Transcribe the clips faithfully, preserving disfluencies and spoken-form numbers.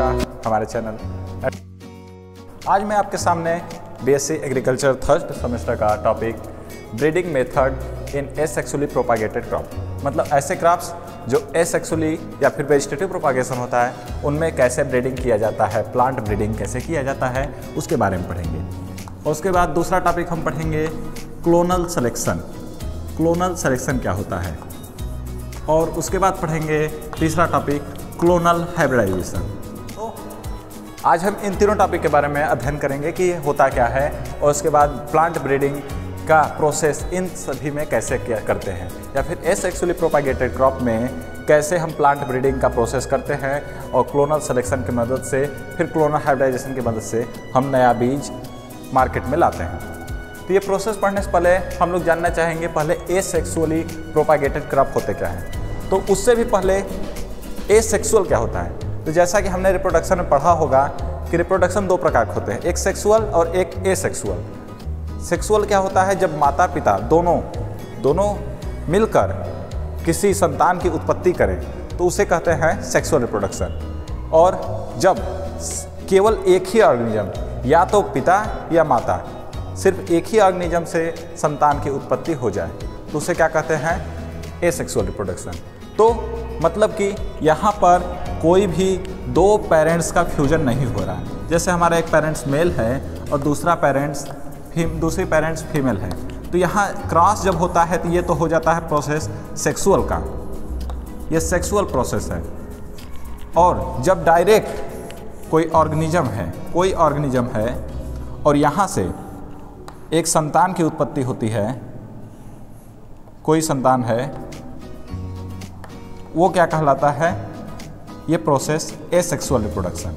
नमस्कार हमारे चैनल। आज मैं आपके सामने बीएससी एग्रीकल्चर थर्ड सेमेस्टर का topic breeding method in asexually propagated crop, मतलब ऐसे क्रॉप्स जो एसेक्सुअली या फिर वेजिटेटिव प्रोपागेशन होता है उनमें कैसे ब्रीडिंग किया जाता है, प्लांट ब्रीडिंग कैसे किया जाता है उसके बारे में पढ़ेंगे। और उसके बाद दूसरा टॉपिक हम पढ़ेंगे क्लोनल सिलेक्शन। क्लोनल सिलेक्शन क्या होता है, और उसके बाद पढ़ेंगे तीसरा टॉपिक क्लोनल हाइब्रिडाइजेशन। तो आज हम इन तीनों टॉपिक के बारे में अध्ययन करेंगे कि ये होता क्या है, और उसके बाद प्लांट ब्रीडिंग का प्रोसेस इन सभी में कैसे क्या करते हैं, या फिर एसेक्सुअली प्रोपागेटेड क्रॉप में कैसे हम प्लांट ब्रीडिंग का प्रोसेस करते हैं, और क्लोनल सिलेक्शन की मदद से फिर क्लोनल हाइब्रिडाइजेशन की मदद से हम नया बीज मार्केट में लाते हैं। तो ये प्रोसेस पढ़ने से पहले हम लोग जानना चाहेंगे पहले एसेक्सुअली प्रोपागेटेड क्रॉप होते क्या हैं। तो उससे भी पहले एसेक्सुअल क्या होता है। तो जैसा कि हमने रिप्रोडक्शन में पढ़ा होगा कि रिप्रोडक्शन दो प्रकार के होते हैं, एक सेक्सुअल और एक एसेक्सुअल। सेक्सुअल क्या होता है, जब माता पिता दोनों दोनों मिलकर किसी संतान की उत्पत्ति करें तो उसे कहते हैं सेक्सुअल रिप्रोडक्शन। और जब केवल एक ही ऑर्गेनिज्म, या तो पिता या माता, सिर्फ एक ही ऑर्गेनिज्म से संतान की उत्पत्ति हो जाए तो उसे क्या कहते हैं, एसेक्सुअल रिप्रोडक्शन। तो मतलब कि यहाँ पर कोई भी दो पेरेंट्स का फ्यूजन नहीं हो रहा है। जैसे हमारा एक पेरेंट्स मेल है और दूसरा पेरेंट्स दूसरी पेरेंट्स फीमेल है, तो यहाँ क्रॉस जब होता है तो ये तो हो जाता है प्रोसेस सेक्सुअल का, ये सेक्सुअल प्रोसेस है। और जब डायरेक्ट कोई ऑर्गेनिज्म है कोई ऑर्गेनिज्म है और यहाँ से एक संतान की उत्पत्ति होती है, कोई संतान है, वो क्या कहलाता है, ये प्रोसेस एसेक्सुअल रिप्रोडक्शन।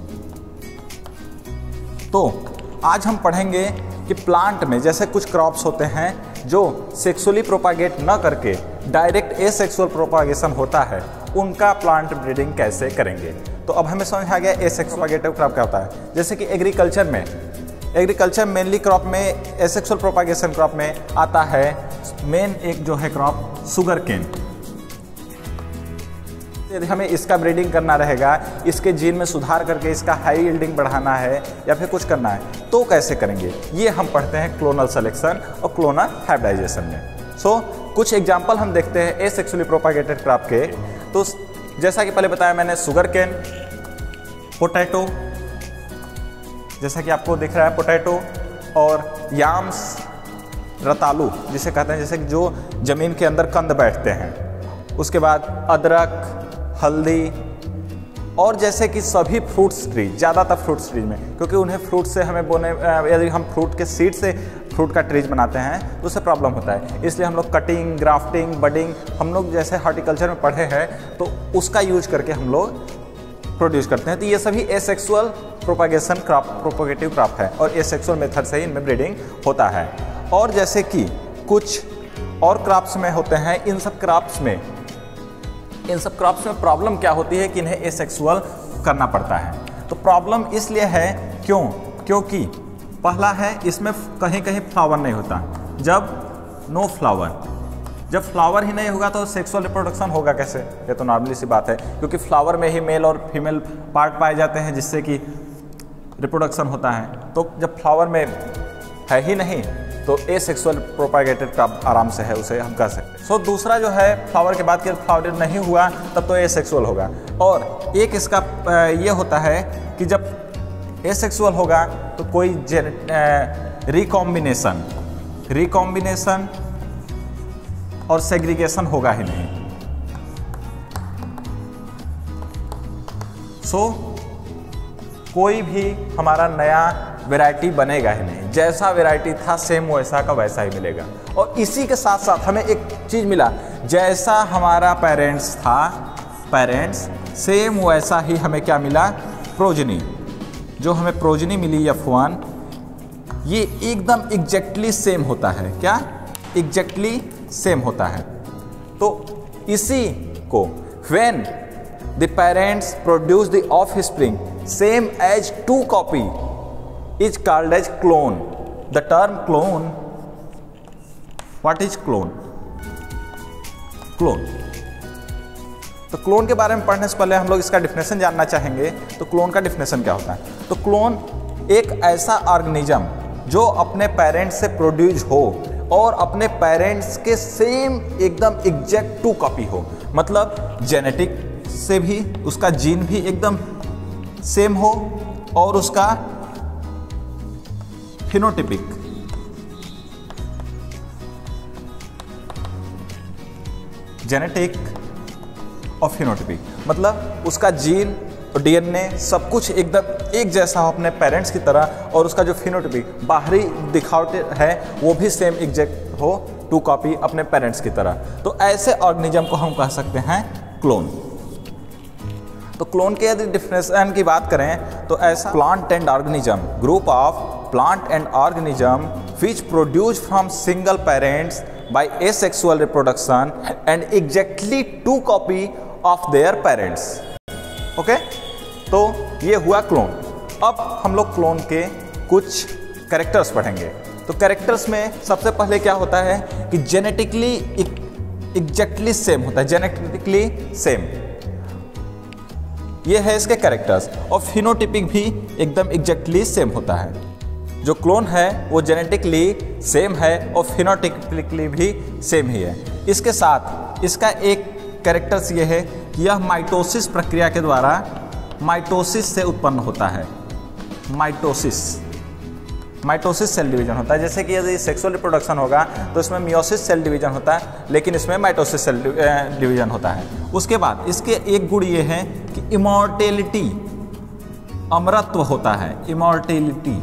तो आज हम पढ़ेंगे कि प्लांट में जैसे कुछ क्रॉप्स होते हैं जो सेक्सुअली प्रोपागेट न करके डायरेक्ट एसेक्सुअल प्रोपागेशन होता है, उनका प्लांट ब्रीडिंग कैसे करेंगे। तो अब हमें समझ आ गया एसेक्सुअल प्रोपागेटिव क्रॉप क्या होता है। जैसे कि एग्रीकल्चर में एग्रीकल्चर मेनली क्रॉप में एसेक्सुअल प्रोपागेशन क्रॉप में आता है मेन एक जो है क्रॉप शुगर केन। यदि हमें इसका ब्रीडिंग करना रहेगा, इसके जीन में सुधार करके इसका हाई यील्डिंग बढ़ाना है या फिर कुछ करना है, तो कैसे करेंगे, ये हम पढ़ते हैं क्लोनल सिलेक्शन और क्लोनल हाइब्रिडाइजेशन में। सो so, कुछ एग्जांपल हम देखते हैं एसेक्सुअली प्रोपागेटेड क्रॉप के। तो जैसा कि पहले बताया मैंने, शुगर केन, पोटैटो, जैसा कि आपको दिख रहा है पोटैटो, और याम्स, रतालू जिसे कहते हैं, जैसे कि जो ज़मीन के अंदर कंद बैठते हैं। उसके बाद अदरक, हल्दी, और जैसे कि सभी फ्रूट्स ट्री, ज़्यादातर फ्रूट्स ट्री में, क्योंकि उन्हें फ्रूट से हमें बोने, यदि हम फ्रूट के सीड से फ्रूट का ट्रीज बनाते हैं तो उससे प्रॉब्लम होता है। इसलिए हम लोग कटिंग, ग्राफ्टिंग, बडिंग, हम लोग जैसे हॉर्टिकल्चर में पढ़े हैं तो उसका यूज करके हम लोग प्रोड्यूस करते हैं। तो ये सभी asexual propagation crop propagative crop है, और एसेक्सुअल मेथड से ही इनमें ब्रीडिंग होता है। और जैसे कि कुछ और क्रॉप्स में होते हैं, इन सब क्रॉप्स में इन सब क्रॉप्स में प्रॉब्लम क्या होती है कि इन्हें एसेक्सुअल करना पड़ता है। तो प्रॉब्लम इसलिए है, क्यों क्योंकि पहला है, इसमें कहीं कहीं फ्लावर नहीं होता। जब नो फ्लावर जब फ्लावर ही नहीं होगा तो सेक्सुअल रिप्रोडक्शन होगा कैसे, ये तो नॉर्मली सी बात है, क्योंकि फ्लावर में ही मेल और फीमेल पार्ट पाए जाते हैं जिससे कि रिप्रोडक्शन होता है। तो जब फ्लावर में है ही नहीं तो एसेक्सुअल प्रोपागेटेड क्रॉप आराम से है, उसे हम कह सकते हैं। सो so, दूसरा जो है, फ्लावर के बाद के फ्लावर नहीं हुआ तब तो एसेक्सुअल होगा। और एक इसका ये होता है कि जब एसेक्सुअल होगा तो कोई रिकॉम्बिनेशन रिकॉम्बिनेशन और सेग्रीगेशन होगा ही नहीं। सो so, कोई भी हमारा नया वैरायटी बनेगा ही नहीं, जैसा वैरायटी था सेम वैसा का वैसा ही मिलेगा। और इसी के साथ साथ हमें एक चीज़ मिला, जैसा हमारा पेरेंट्स था पेरेंट्स सेम वैसा ही हमें क्या मिला, प्रोजनी। जो हमें प्रोजनी मिली एफ वन, ये एकदम एग्जैक्टली सेम होता है। क्या एग्जैक्टली सेम होता है। तो इसी को when the parents produce the offspring same as true copy is called as clone. The term clone, what is clone? Clone तो क्लोन के बारे में पढ़ने से पहले हम लोग इसका डिफिनेशन जानना चाहेंगे। तो क्लोन का डिफिनेशन क्या होता है? तो क्लोन एक ऐसा ऑर्गेनिज्म जो अपने पेरेंट्स से प्रोड्यूस हो और अपने पेरेंट्स के सेम एकदम एग्जैक्ट टू कॉपी हो, मतलब जेनेटिक से भी उसका जीन भी एकदम सेम हो और उसका फिनोटिपिक जेनेटिक और फिनोटिपिक, मतलब उसका जीन और डीएनए सब कुछ एकदम एक जैसा हो अपने पेरेंट्स की तरह, और उसका जो फिनोटिपिक बाहरी दिखावट है वो भी सेम एग्जैक्ट हो, टू कॉपी अपने पेरेंट्स की तरह। तो ऐसे ऑर्गेनिज्म को हम कह सकते हैं क्लोन। तो क्लोन के यदि डिफिनेशन की बात करें तो ऐसा plant and organism, group of plant and organism which produce from single parents by asexual reproduction and exactly true copy of their parents. Okay, तो ये हुआ क्लोन। अब हम लोग क्लोन के कुछ कैरेक्टर्स पढ़ेंगे। तो कैरेक्टर्स में सबसे पहले क्या होता है कि जेनेटिकली एग्जैक्टली सेम होता है, जेनेटिकली सेम, ये है इसके कैरेक्टर्स। और फिनोटिपिक भी एकदम एग्जैक्टली सेम होता है। जो क्लोन है वो जेनेटिकली सेम है और फिनोटिपिकली भी सेम ही है। इसके साथ इसका एक कैरेक्टर्स ये है कि यह माइटोसिस प्रक्रिया के द्वारा माइटोसिस से उत्पन्न होता है। माइटोसिस माइटोसिस सेल डिवीजन होता है। जैसे कि यदि सेक्सुअल रिप्रोडक्शन होगा तो इसमें मियोसिस सेल डिवीजन होता है, लेकिन इसमें माइटोसिस सेल डिवीजन होता है। उसके बाद इसके एक गुण ये है कि इमॉर्टेलिटी, अमरत्व होता है। इमॉर्टेलिटी,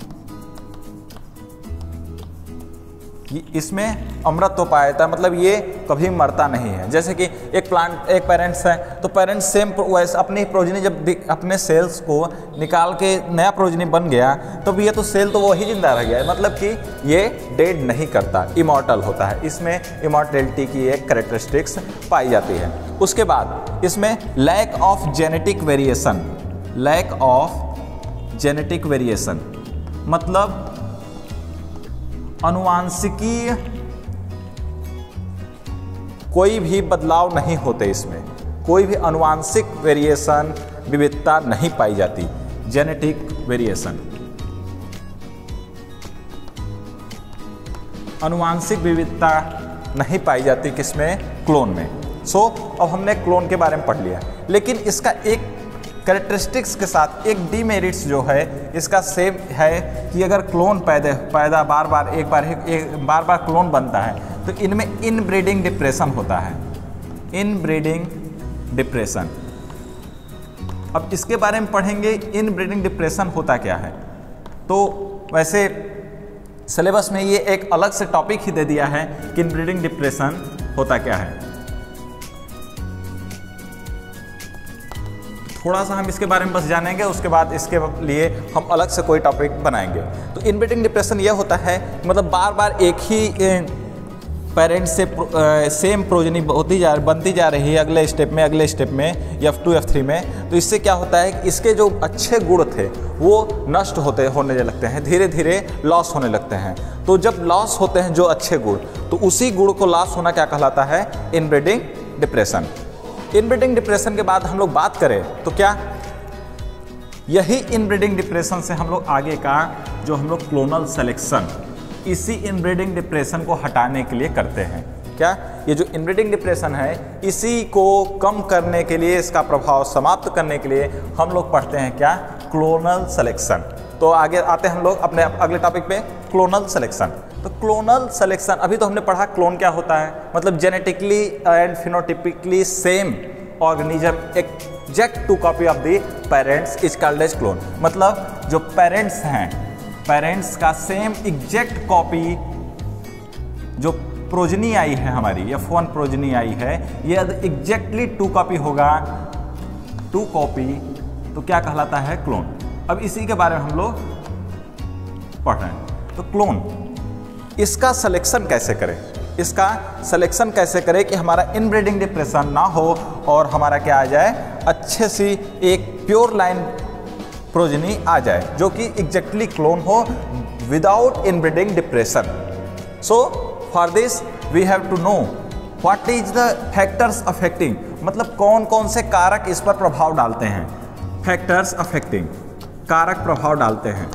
इसमें अमृत तो पाया जाता है, मतलब ये कभी मरता नहीं है। जैसे कि एक प्लांट, एक पेरेंट्स है तो पेरेंट्स सेम वैसे अपनी प्रोजनी जब अपने सेल्स को निकाल के नया प्रोजनी बन गया तो ये तो सेल तो वही जिंदा रह गया है, मतलब कि ये डेड नहीं करता, इमॉर्टल होता है। इसमें इमॉर्टेलिटी की एक कैरेक्टरिस्टिक्स पाई जाती है। उसके बाद इसमें lack of genetic variation, lack of genetic variation मतलब अनुवांशिकीय कोई भी बदलाव नहीं होते, इसमें कोई भी अनुवांशिक वेरिएशन, विविधता नहीं पाई जाती, जेनेटिक वेरिएशन, अनुवांशिक विविधता नहीं पाई जाती किसमें? क्लोन में। सो so, अब हमने क्लोन के बारे में पढ़ लिया, लेकिन इसका एक कैरेक्टरिस्टिक्स के साथ एक डीमेरिट्स जो है इसका सेम है कि अगर क्लोन पैदा पैदा बार बार एक बार एक बार बार क्लोन बनता है तो इनमें इनब्रीडिंग डिप्रेशन होता है। इनब्रीडिंग डिप्रेशन, अब इसके बारे में पढ़ेंगे इनब्रीडिंग डिप्रेशन होता क्या है। तो वैसे सिलेबस में ये एक अलग से टॉपिक ही दे दिया है कि इनब्रीडिंग डिप्रेशन होता क्या है। थोड़ा सा हम इसके बारे में बस जानेंगे, उसके बाद इसके लिए हम अलग से कोई टॉपिक बनाएंगे। तो इनब्रीडिंग डिप्रेशन यह होता है मतलब बार बार एक ही पेरेंट्स से सेम प्रोजनी होती जा बनती जा रही है अगले स्टेप में अगले स्टेप में एफ टू एफ थ्री में। तो इससे क्या होता है कि इसके जो अच्छे गुण थे वो नष्ट होते होने लगते हैं, धीरे धीरे लॉस होने लगते हैं। तो जब लॉस होते हैं जो अच्छे गुण, तो उसी गुण को लॉस होना क्या कहलाता है? Inbreeding depression. इनब्रीडिंग डिप्रेशन के बाद हम लोग बात करें तो क्या यही इनब्रीडिंग डिप्रेशन से हम लोग आगे का जो हम लोग क्लोनल सिलेक्शन, इसी इनब्रीडिंग डिप्रेशन को हटाने के लिए करते हैं। क्या ये जो इनब्रीडिंग डिप्रेशन है इसी को कम करने के लिए, इसका प्रभाव समाप्त करने के लिए हम लोग पढ़ते हैं क्या? Clonal selection. तो आगे आते हैं हम लोग अपने अगले टॉपिक पे, क्लोनल सिलेक्शन। तो क्लोनल सिलेक्शन, अभी तो हमने पढ़ा क्लोन क्या होता है, मतलब genetically and phenotypically same organism exact true copy of the parents is called as clone. मतलब जो पेरेंट्स हैं, पेरेंट्स का सेम एग्जैक्ट कॉपी जो प्रोजनी आई है हमारी, एफ वन प्रोजनी आई है, ये एग्जैक्टली टू कॉपी होगा, टू कॉपी, तो क्या कहलाता है? क्लोन। अब इसी के बारे में हम लोग पढ़ रहे हैं। तो क्लोन, इसका सिलेक्शन कैसे करें, इसका सिलेक्शन कैसे करें कि हमारा इनब्रीडिंग डिप्रेशन ना हो और हमारा क्या आ जाए? अच्छे सी एक प्योर लाइन प्रोजनी आ जाए जो कि एग्जैक्टली क्लोन हो without inbreeding depression. So for this we have to know what is the factors affecting, मतलब कौन कौन से कारक इस पर प्रभाव डालते हैं। फैक्टर्स अफेक्टिंग, कारक प्रभाव डालते हैं।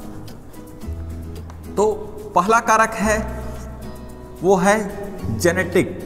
तो पहला कारक है वो है जेनेटिक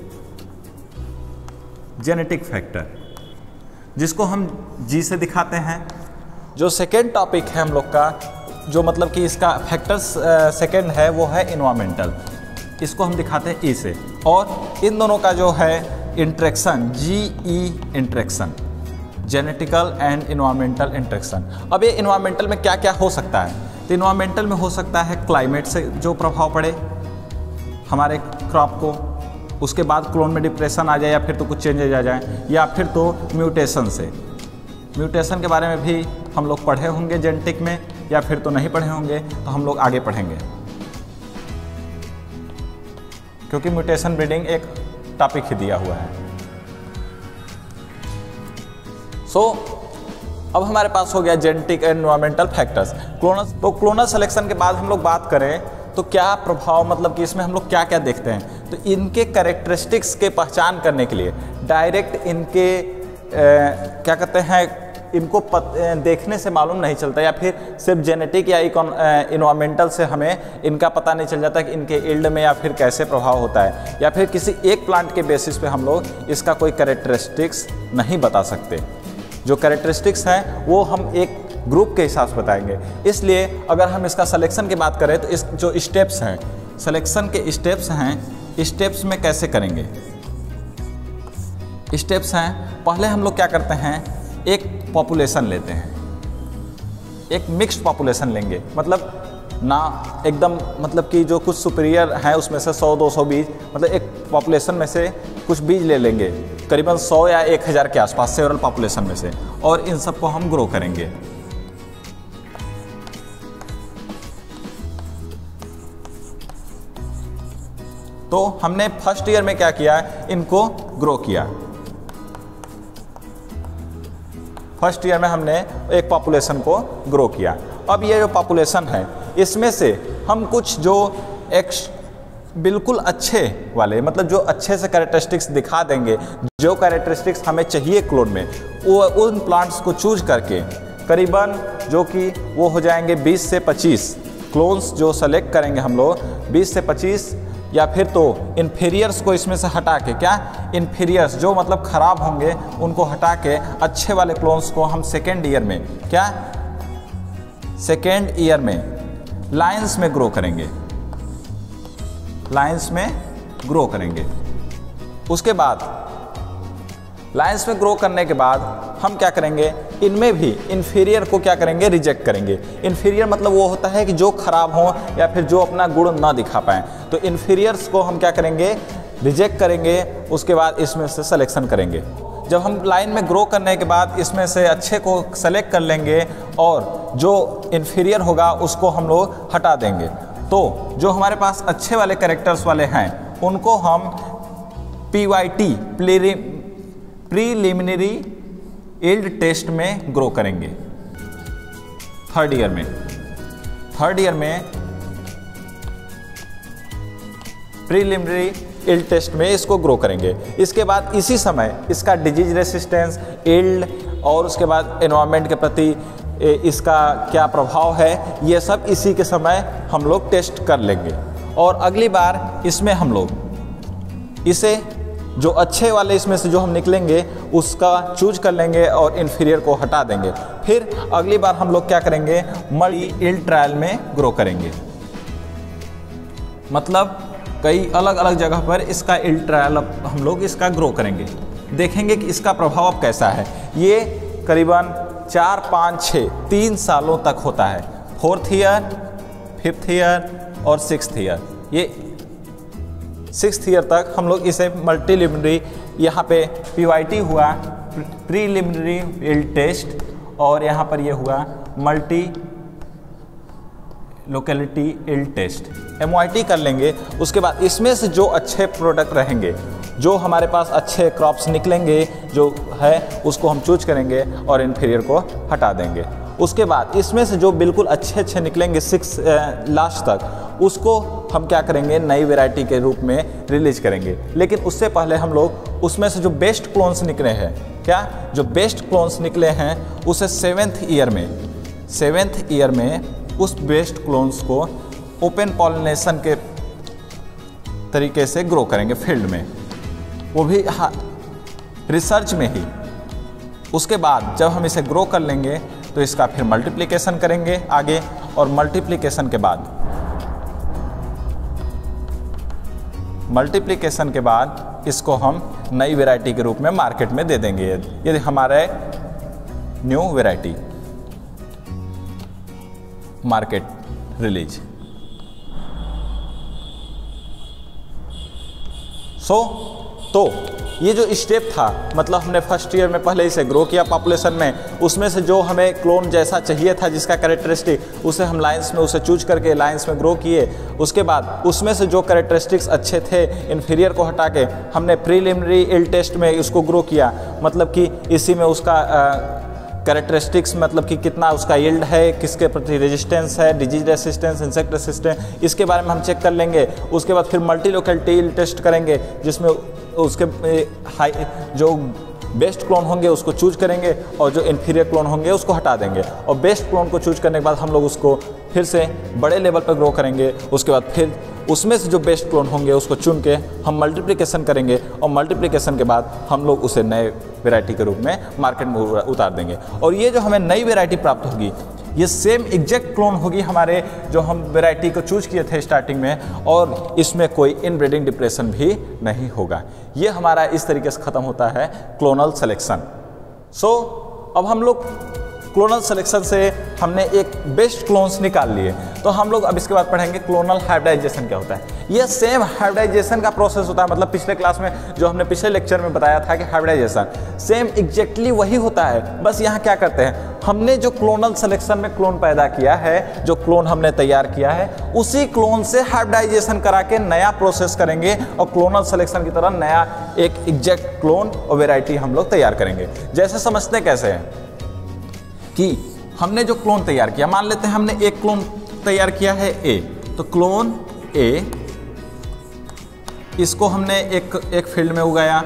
जेनेटिक फैक्टर, जिसको हम जी से दिखाते हैं। जो सेकेंड टॉपिक है हम लोग का, जो मतलब कि इसका फैक्टर्स सेकेंड है वो है इन्वायरमेंटल, इसको हम दिखाते हैं ई से। और इन दोनों का जो है interaction, G E interaction, genetical and environmental interaction. अब ये इन्वायरमेंटल में क्या क्या हो सकता है, तो इन्वायरमेंटल में हो सकता है क्लाइमेट से जो प्रभाव पड़े हमारे क्रॉप को, उसके बाद क्लोन में डिप्रेशन आ जाए या फिर तो कुछ चेंजेज आ जाए, या फिर तो म्यूटेशन से। म्यूटेशन के बारे में भी हम लोग पढ़े होंगे जेनेटिक में, या फिर तो नहीं पढ़े होंगे तो हम लोग आगे पढ़ेंगे, क्योंकि म्यूटेशन ब्रीडिंग एक टॉपिक ही दिया हुआ है। सो so, अब हमारे पास हो गया genetic and environmental factors. Clonal तो क्लोनल सिलेक्शन के बाद हम लोग बात करें तो क्या प्रभाव, मतलब कि इसमें हम लोग क्या क्या देखते हैं, तो इनके कैरेक्टरिस्टिक्स के पहचान करने के लिए डायरेक्ट इनके ए, क्या कहते हैं, इनको पत, ए, देखने से मालूम नहीं चलता, या फिर सिर्फ जेनेटिक या इन्वायरमेंटल से हमें इनका पता नहीं चल जाता कि इनके इल्ड में या फिर कैसे प्रभाव होता है, या फिर किसी एक प्लांट के बेसिस पे हम लोग इसका कोई कैरेक्टरिस्टिक्स नहीं बता सकते। जो कैरेक्टरिस्टिक्स हैं वो हम एक ग्रुप के हिसाब से बताएंगे। इसलिए अगर हम इसका सिलेक्शन की बात करें तो इस जो स्टेप्स हैं, सिलेक्शन के स्टेप्स हैं, स्टेप्स में कैसे करेंगे। स्टेप्स हैं, पहले हम लोग क्या करते हैं, एक पॉपुलेशन लेते हैं, एक मिक्स्ड पॉपुलेशन लेंगे, मतलब ना एकदम, मतलब कि जो कुछ सुपीरियर है उसमें से सौ दो सौ बीज, मतलब एक पॉपुलेशन में से कुछ बीज ले लेंगे, करीबन सौ या एक हज़ार के आसपास सेवरल पॉपुलेशन में से, और इन सबको हम ग्रो करेंगे। तो हमने फर्स्ट ईयर में क्या किया, इनको ग्रो किया। फर्स्ट ईयर में हमने एक पॉपुलेशन को ग्रो किया। अब ये जो पॉपुलेशन है इसमें से हम कुछ जो एक्स बिल्कुल अच्छे वाले, मतलब जो अच्छे से कैरेक्टरिस्टिक्स दिखा देंगे, जो कैरेक्टरिस्टिक्स हमें चाहिए क्लोन में, वो उन प्लांट्स को चूज करके करीबन जो कि वो हो जाएंगे बीस से पच्चीस क्लोन्स जो सेलेक्ट करेंगे हम लोग, बीस से पच्चीस, या फिर तो इन्फीरियर्स को इसमें से हटा के, क्या इन्फीरियर्स जो मतलब ख़राब होंगे उनको हटा के अच्छे वाले क्लोन्स को हम सेकेंड ईयर में, क्या सेकेंड ईयर में लाइन्स में ग्रो करेंगे, लाइन्स में ग्रो करेंगे। उसके बाद लाइन्स में ग्रो करने के बाद हम क्या करेंगे, इनमें भी इन्फीरियर को क्या करेंगे, रिजेक्ट करेंगे। इन्फीरियर मतलब वो होता है कि जो खराब हो या फिर जो अपना गुण ना दिखा पाएँ, तो इन्फीरियर्स को हम क्या करेंगे, रिजेक्ट करेंगे। उसके बाद इसमें से सिलेक्शन करेंगे। जब हम लाइन में ग्रो करने के बाद इसमें से अच्छे को सेलेक्ट कर लेंगे और जो इन्फीरियर होगा उसको हम लोग हटा देंगे। तो जो हमारे पास अच्छे वाले कैरेक्टर्स वाले हैं उनको हम P Y T preliminary yield test में ग्रो करेंगे। थर्ड ईयर में थर्ड ईयर में प्रीलिमिनरी यील्ड टेस्ट में इसको ग्रो करेंगे। इसके बाद इसी समय इसका डिजीज रेसिस्टेंस, यील्ड और उसके बाद एनवायरनमेंट के प्रति इसका क्या प्रभाव है, ये सब इसी के समय हम लोग टेस्ट कर लेंगे। और अगली बार इसमें हम लोग इसे जो अच्छे वाले इसमें से जो हम निकलेंगे उसका चूज कर लेंगे और इन्फीरियर को हटा देंगे। फिर अगली बार हम लोग क्या करेंगे, मल्टी यील्ड ट्रायल में ग्रो करेंगे। मतलब कई अलग अलग जगह पर इसका यील्ड ट्रायल हम लोग इसका ग्रो करेंगे, देखेंगे कि इसका प्रभाव अब कैसा है। ये करीबन चार पाँच छः तीन सालों तक होता है, फोर्थ ईयर, फिफ्थ ईयर और सिक्स्थ ईयर। ये सिक्स्थ ईयर तक हम लोग इसे मल्टीलिमिनरी, यहाँ पे पी वाई टी हुआ प्रीलिमिनरी यील्ड टेस्ट, और यहाँ पर ये हुआ multi locality yield test, M Y T कर लेंगे। उसके बाद इसमें से जो अच्छे प्रोडक्ट रहेंगे, जो हमारे पास अच्छे क्रॉप्स निकलेंगे जो है, उसको हम चूज करेंगे और इन्फीरियर को हटा देंगे। उसके बाद इसमें से जो बिल्कुल अच्छे अच्छे निकलेंगे सिक्स लास्ट तक, उसको हम क्या करेंगे, नई वैरायटी के रूप में रिलीज करेंगे। लेकिन उससे पहले हम लोग उसमें से जो बेस्ट क्लोन्स निकले हैं, क्या जो बेस्ट क्लोन्स निकले हैं उसे सेवेंथ ईयर में सेवेंथ ईयर में उस बेस्ट क्लोन्स को ओपन पॉलिनेशन के तरीके से ग्रो करेंगे फील्ड में, वो भी हाँ रिसर्च में ही। उसके बाद जब हम इसे ग्रो कर लेंगे तो इसका फिर मल्टीप्लिकेशन करेंगे आगे, और मल्टीप्लिकेशन के बाद मल्टीप्लिकेशन के बाद इसको हम नई वैरायटी के रूप में मार्केट में दे देंगे। यदि हमारे new variety market release. So so, तो ये जो स्टेप था, मतलब हमने फर्स्ट ईयर में पहले इसे ग्रो किया पॉपुलेशन में, उसमें से जो हमें क्लोन जैसा चाहिए था जिसका कैरेक्टरिस्टिक, उसे हम लाइंस में उसे चूज करके लाइंस में ग्रो किए। उसके बाद उसमें से जो कैरेक्टरिस्टिक्स अच्छे थे इन्फीरियर को हटा के हमने प्रीलिमिनरी इल्ड टेस्ट में उसको ग्रो किया, मतलब कि इसी में उसका कैरेक्टरिस्टिक्स मतलब कि कितना उसका यील्ड है, किसके प्रति रेजिस्टेंस है, डिजीज रेसिस्टेंस, इंसेक्ट रेसिस्टेंस, इसके बारे में हम चेक कर लेंगे। उसके बाद फिर मल्टी लोकेलिटी यील्ड टेस्ट करेंगे जिसमें उसके हाई जो बेस्ट क्लोन होंगे उसको चूज करेंगे और जो इन्फीरियर क्लोन होंगे उसको हटा देंगे, और बेस्ट क्लोन को चूज करने के बाद हम लोग उसको फिर से बड़े लेवल पर ग्रो करेंगे। उसके बाद फिर उसमें से जो बेस्ट क्लोन होंगे उसको चुन के हम मल्टीप्लिकेशन करेंगे, और मल्टीप्लिकेशन के बाद हम लोग उसे नए वैरायटी के रूप में मार्केट में उतार देंगे। और ये जो हमें नई वैरायटी प्राप्त होगी ये सेम एग्जैक्ट क्लोन होगी हमारे जो हम वैरायटी को चूज किए थे स्टार्टिंग में, और इसमें कोई इनब्रीडिंग डिप्रेशन भी नहीं होगा। ये हमारा इस तरीके से ख़त्म होता है क्लोनल सिलेक्शन। सो अब हम लोग क्लोनल सिलेक्शन से हमने एक बेस्ट क्लोन्स निकाल लिए, तो हम लोग अब इसके बाद पढ़ेंगे क्लोनल हाइब्रिडाइजेशन क्या होता है। यह सेम हाइब्रिडाइजेशन का प्रोसेस होता है, मतलब पिछले क्लास में जो हमने पिछले लेक्चर में बताया था कि हाइब्रिडाइजेशन सेम एग्जैक्टली वही होता है। बस यहाँ क्या करते हैं, हमने जो क्लोनल सिलेक्शन में क्लोन पैदा किया है, जो क्लोन हमने तैयार किया है, उसी क्लोन से हाइब्रिडाइजेशन करा के नया प्रोसेस करेंगे और क्लोनल सिलेक्शन की तरह नया एक एग्जैक्ट क्लोन और वेराइटी हम लोग तैयार करेंगे। जैसे समझते कैसे हैं कि हमने जो क्लोन तैयार किया, मान लेते हैं हमने एक क्लोन तैयार किया है ए, तो क्लोन ए इसको हमने एक एक फील्ड में उगाया,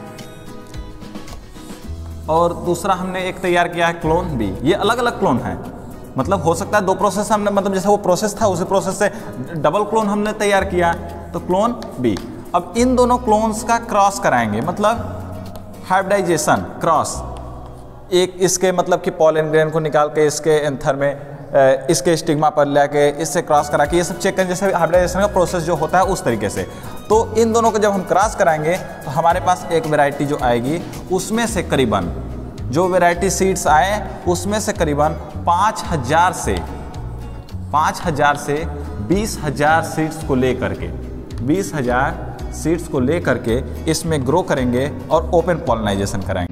और दूसरा हमने एक तैयार किया है क्लोन बी। ये अलग अलग क्लोन है, मतलब हो सकता है दो प्रोसेस हमने, मतलब जैसे वो प्रोसेस था उसी प्रोसेस से डबल क्लोन हमने तैयार किया, तो क्लोन बी। अब इन दोनों क्लोन्स का क्रॉस कराएंगे, मतलब हाइब्रिडाइजेशन क्रॉस, एक इसके मतलब कि पॉलन ग्रेन को निकाल के इसके एंथर में इसके स्टिग्मा पर लेके इससे क्रॉस करा के ये सब चेक करें, जैसे हाइब्रिडाइजेशन का प्रोसेस जो होता है उस तरीके से। तो इन दोनों को जब हम क्रॉस कराएंगे तो हमारे पास एक वैरायटी जो आएगी, उसमें से करीबन जो वैरायटी सीड्स आए उसमें से करीबन पाँच हजार से पाँच हजार से बीस हजार सीड्स को ले करके बीस हजार सीड्स को ले करके इसमें ग्रो करेंगे और ओपन पॉलिनाइजेशन कराएंगे।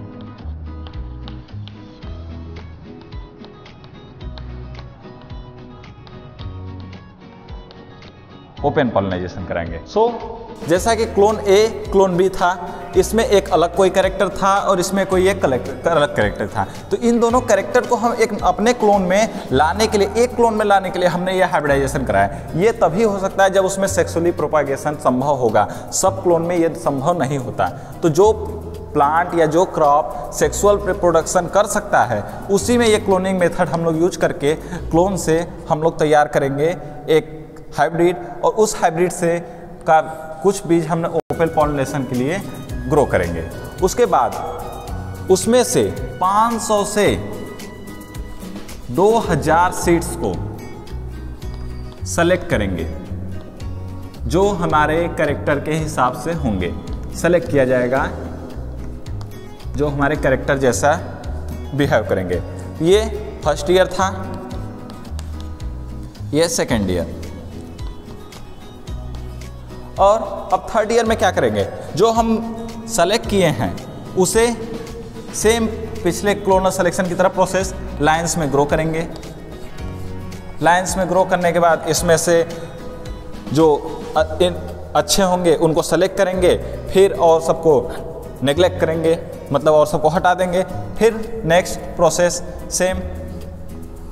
ओपन पॉलिनाइजेशन कराएंगे। सो so, जैसा कि क्लोन ए क्लोन बी था, इसमें एक अलग कोई कैरेक्टर था और इसमें कोई एक अलग कैरेक्टर था, तो इन दोनों कैरेक्टर को हम एक अपने क्लोन में लाने के लिए, एक क्लोन में लाने के लिए हमने ये हाइब्रिडाइजेशन कराया। ये तभी हो सकता है जब उसमें सेक्सुअली प्रोपागेशन संभव होगा, सब क्लोन में ये संभव नहीं होता। तो जो प्लांट या जो क्रॉप सेक्सुअल रिप्रोडक्शन कर सकता है उसी में ये क्लोनिंग मेथड हम लोग यूज करके क्लोन से हम लोग तैयार करेंगे एक हाइब्रिड, और उस हाइब्रिड से का कुछ बीज हमने ओपन पॉलिनेशन के लिए ग्रो करेंगे। उसके बाद उसमें से पाँच सौ से दो हज़ार सीड्स को सेलेक्ट करेंगे जो हमारे कैरेक्टर के हिसाब से होंगे। सेलेक्ट किया जाएगा जो हमारे कैरेक्टर जैसा बिहेव करेंगे। ये फर्स्ट ईयर था, ये सेकेंड ईयर, और अब थर्ड ईयर में क्या करेंगे, जो हम सेलेक्ट किए हैं उसे सेम पिछले क्लोनल सिलेक्शन की तरह प्रोसेस लाइंस में ग्रो करेंगे। लाइंस में ग्रो करने के बाद इसमें से जो अच्छे होंगे उनको सेलेक्ट करेंगे, फिर और सबको नेग्लेक्ट करेंगे, मतलब और सबको हटा देंगे। फिर नेक्स्ट प्रोसेस सेम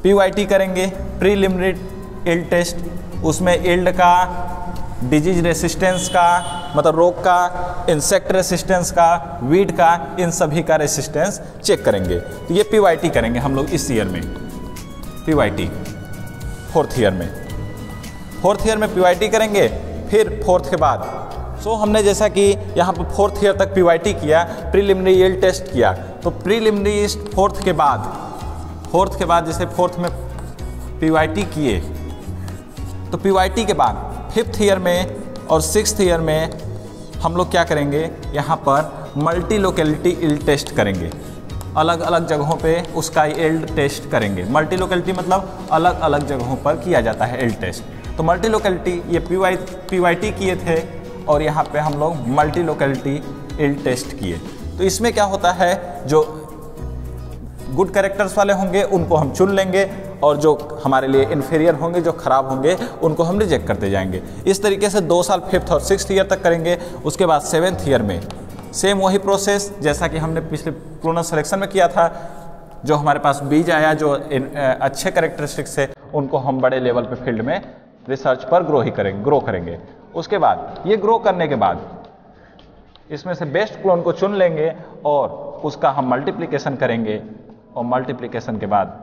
पीवाईटी करेंगे, प्रीलिमिनरी यील्ड टेस्ट, उसमें यील्ड का, डिजीज रेसिस्टेंस का मतलब रोग का, इंसेक्ट रेसिस्टेंस का, वीड का, इन सभी का रेसिस्टेंस चेक करेंगे। तो ये पीवाईटी करेंगे हम लोग इस ईयर में, पीवाईटी फोर्थ ईयर में फोर्थ ईयर में पीवाईटी करेंगे। फिर फोर्थ के बाद सो so, हमने जैसा कि यहाँ पर फोर्थ ईयर तक पीवाईटी किया, प्रीलिमिनरी यील्ड टेस्ट किया, तो प्रीलिमिनरी फोर्थ के बाद फोर्थ के बाद जैसे फोर्थ में पीवाईटी किए, तो पीवाईटी के बाद फिफ्थ ईयर में और सिक्स्थ ईयर में हम लोग क्या करेंगे, यहाँ पर मल्टी लोकेलिटी यील्ड टेस्ट करेंगे। अलग अलग जगहों पे उसका यील्ड टेस्ट करेंगे। मल्टी लोकेलिटी मतलब अलग अलग जगहों पर किया जाता है यील्ड टेस्ट। तो मल्टी लोकेलिटी ये पीवाई पीवाईटी किए थे और यहाँ पे हम लोग मल्टी लोकेलिटी यील्ड टेस्ट किए। तो इसमें क्या होता है, जो गुड कैरेक्टर्स वाले होंगे उनको हम चुन लेंगे और जो हमारे लिए इन्फीरियर होंगे, जो ख़राब होंगे, उनको हम रिजेक्ट करते जाएंगे। इस तरीके से दो साल फिफ्थ और सिक्स्थ ईयर तक करेंगे। उसके बाद सेवेंथ ईयर में सेम वही प्रोसेस जैसा कि हमने पिछले क्लोनल सिलेक्शन में किया था। जो हमारे पास बीज आया, जो अच्छे कैरेक्टरिस्टिक्स है, उनको हम बड़े लेवल पे फील्ड में रिसर्च पर ग्रो ही करेंगे ग्रो करेंगे उसके बाद ये ग्रो करने के बाद इसमें से बेस्ट क्लोन को चुन लेंगे और उसका हम मल्टीप्लिकेशन करेंगे और मल्टीप्लिकेशन के बाद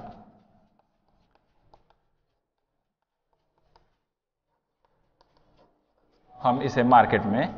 हम इसे मार्केट में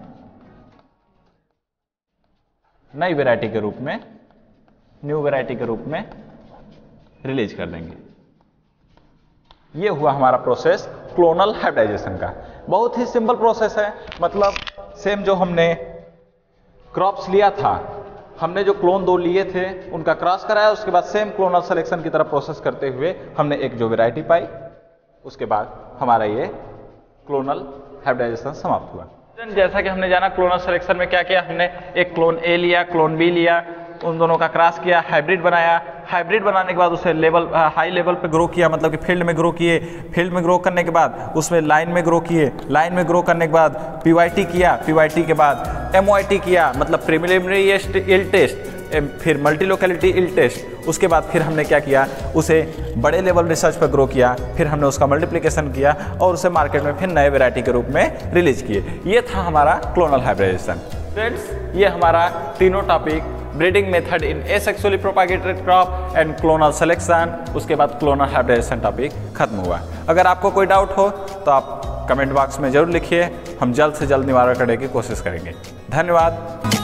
नई वैरायटी के रूप में, न्यू वैरायटी के रूप में रिलीज कर देंगे। ये हुआ हमारा प्रोसेस क्लोनल हाइब्रिडाइजेशन का। बहुत ही सिंपल प्रोसेस है, मतलब सेम जो हमने क्रॉप्स लिया था, हमने जो क्लोन दो लिए थे उनका क्रॉस कराया, उसके बाद सेम क्लोनल सिलेक्शन की तरह प्रोसेस करते हुए हमने एक जो वैरायटी पाई, उसके बाद हमारा ये क्लोनल हाइब्रिडाइजेशन समाप्त हुआ। जैसा कि हमने जाना क्लोनल सिलेक्शन में क्या किया, हमने एक क्लोन ए लिया, क्लोन बी लिया, उन दोनों का क्रॉस किया, हाइब्रिड बनाया। हाइब्रिड बनाने के बाद उसे लेवल हाई लेवल पे ग्रो किया, मतलब कि फील्ड में ग्रो किए। फील्ड में ग्रो करने के बाद उसमें लाइन में ग्रो किए। लाइन में ग्रो करने के बाद पीवाईटी किया। पीवाईटी के बाद एमवाईटी किया, मतलब प्रीलिमिनरी यील्ड टेस्ट, फिर मल्टी लोकेलिटी यील्ड टेस्ट। उसके बाद फिर हमने क्या किया, उसे बड़े लेवल रिसर्च पर ग्रो किया। फिर हमने उसका मल्टीप्लिकेशन किया और उसे मार्केट में फिर नए वैरायटी के रूप में रिलीज किए। ये था हमारा क्लोनल हाइब्रिडाइजेशन। फ्रेंड्स, ये हमारा तीनों topic, breeding method in asexually propagated crop and clonal selection, उसके बाद क्लोनल हाइब्रिडाइजेशन टॉपिक खत्म हुआ। अगर आपको कोई डाउट हो तो आप कमेंट बॉक्स में जरूर लिखिए, हम जल्द से जल्द निवारण करने की कोशिश करेंगे। धन्यवाद।